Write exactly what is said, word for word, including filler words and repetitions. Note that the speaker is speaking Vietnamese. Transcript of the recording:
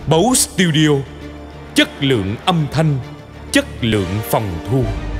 Bấu Studio, chất lượng âm thanh, chất lượng phòng thu.